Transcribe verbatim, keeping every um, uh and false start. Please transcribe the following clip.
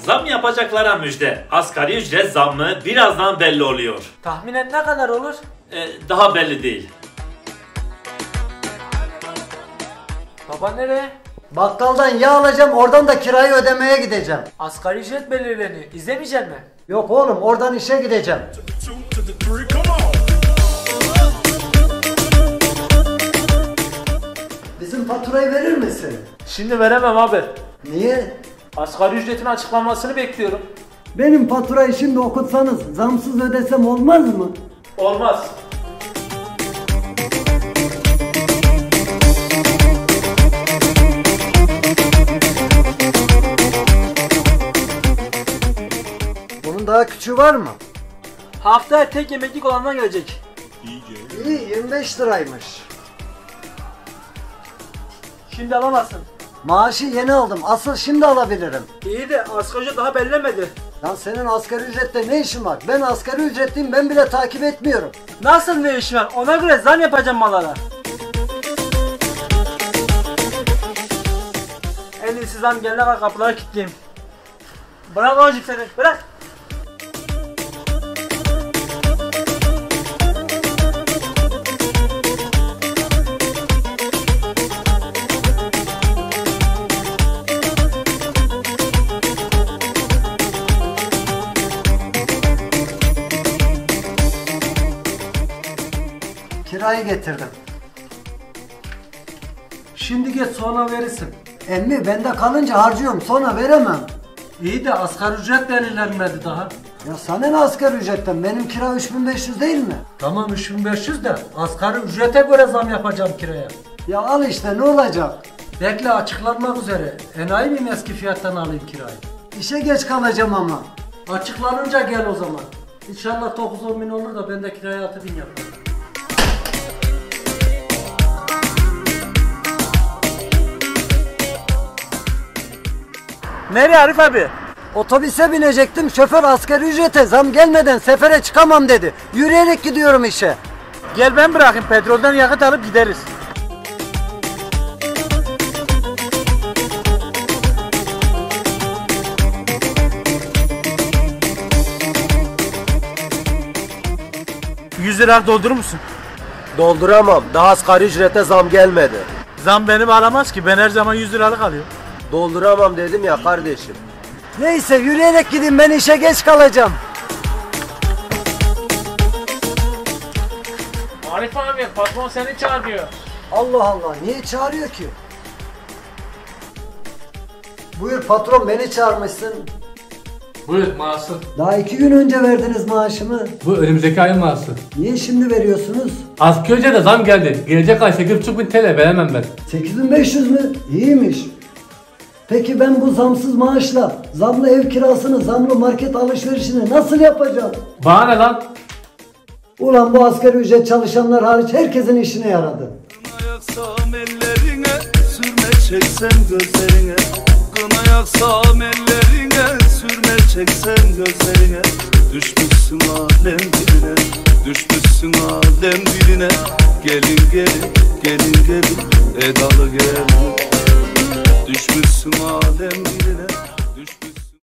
Zam yapacaklara müjde. Asgari ücret zammı birazdan belli oluyor. Tahminen ne kadar olur? Ee, daha belli değil. Baba nereye? Bakkaldan yağ alacağım, oradan da kirayı ödemeye gideceğim. Asgari ücret belirleniyor. İzlemeyecek mi? Yok oğlum, oradan işe gideceğim. Bizim faturayı verir misin? Şimdi veremem abi. Niye? Asgari ücretin açıklanmasını bekliyorum. Benim faturayı şimdi okutsanız zamsız ödesem olmaz mı? Olmaz. Bunun daha küçüğü var mı? Haftaya tek yemeklik olandan gelecek. İyi, yirmi beş liraymış. Şimdi alamazsın. Maaşı yeni aldım, asıl şimdi alabilirim. İyi de asgari ücret daha belirlemedi. Lan senin asgari ücrette ne işin var? Ben asgari ücretliyim, ben bile takip etmiyorum. Nasıl ne iş var? Ona göre zam yapacağım mallara. En iyisi zam gelene kadar kapıları kilitleyeyim. Bırak o seni, bırak. Kirayı getirdim. Şimdi geç sonra verirsin. Emmi bende kalınca harcıyorum, sonra veremem. İyi de asgari ücret belirlenmedi daha. Ya sana ne asgari ücretten? Benim kira üç bin beş yüz değil mi? Tamam üç bin beş yüz de asgari ücrete göre zam yapacağım kiraya. Ya al işte, ne olacak? Bekle, açıklanmak üzere. Enayi miyim eski fiyattan alayım kirayı? İşe geç kalacağım ama. Açıklanınca gel o zaman. İnşallah dokuz on bin olur da ben de kiraya altı bin yaparım. Nereye Arif abi? Otobüse binecektim, şoför asgari ücrete zam gelmeden sefere çıkamam dedi. Yürüyerek gidiyorum işe. Gel ben bırakayım, petrolden yakıt alıp gideriz. yüz lira doldurur musun? Dolduramam. Daha asgari ücrete zam gelmedi. Zam beni bağlamaz ki, ben her zaman yüz liralık alıyorum. Dolduramam dedim ya kardeşim. Neyse yürüyerek gideyim, ben işe geç kalacağım. Arif abi, patron seni çağırıyor. Allah Allah, niye çağırıyor ki? Buyur patron, beni çağırmışsın. Buyur maaşın. Daha iki gün önce verdiniz maaşımı. Bu önümüzdeki ayın maaşı. Niye şimdi veriyorsunuz? Asgari ücrete zam geldi. Gelecek ay sekiz buçuk bin T L veremem ben. sekiz bin beş yüz mü? İyiymiş. Peki ben bu zamsız maaşla zamlı ev kirasını, zamlı market alışverişini nasıl yapacağım? Bana ne lan? Ulan bu asgari ücret çalışanlar hariç herkesin işine yaradı. Yaksam ellerine, sürme çeksem gözlerine. Kına yaksam ellerine, sürme çeksem gözlerine. Düşmüşsün alem diline, düşmüşsün alem diline. Gelin gelin, gelin gelin, edalı gelin. Düşmüşsün alem diline, düşmüşsün.